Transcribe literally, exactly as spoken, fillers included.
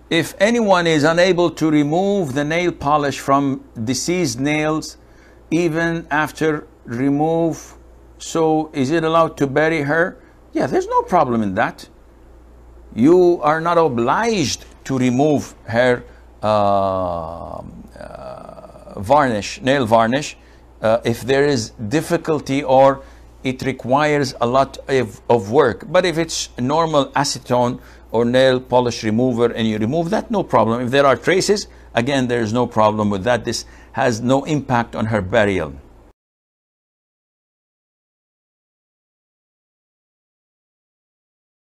if anyone is unable to remove the nail polish from deceased nails, even after remove, so is it allowed to bury her? Yeah, there's no problem in that. You are not obliged to remove her uh, uh, varnish, nail varnish, uh, if there is difficulty or it requires a lot of, of work. But if it's normal acetone or nail polish remover and you remove that, no problem. If there are traces, again, there is no problem with that. This has no impact on her burial.